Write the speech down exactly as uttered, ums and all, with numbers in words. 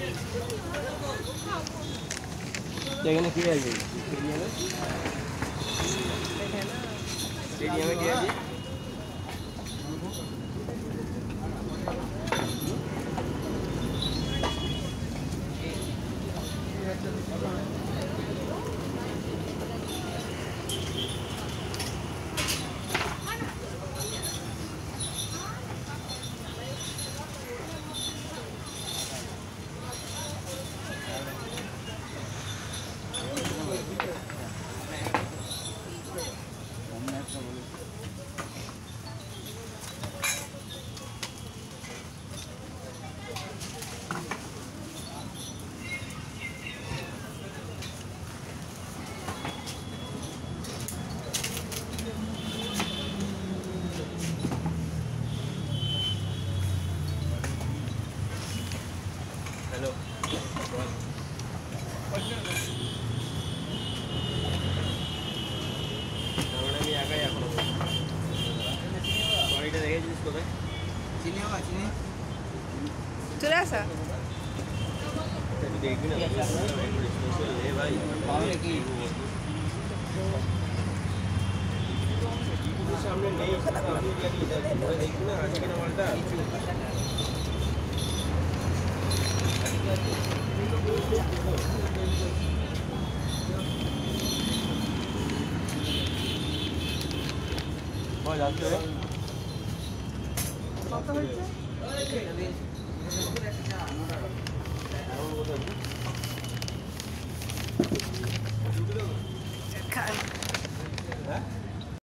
এখানে কে আছে স্টেডিয়ামে? স্টেডিয়ামে কে আছে? Hello. তারপরে আমি একাই এখনো বাড়িটা দেখেছিস কোথায়? চিনি বাবা চিনি চলে আসা দেখবি না লে ভাই পাওয়া কি সামনে নেই দেখবি না আজকে না মালটা কত হয়েছে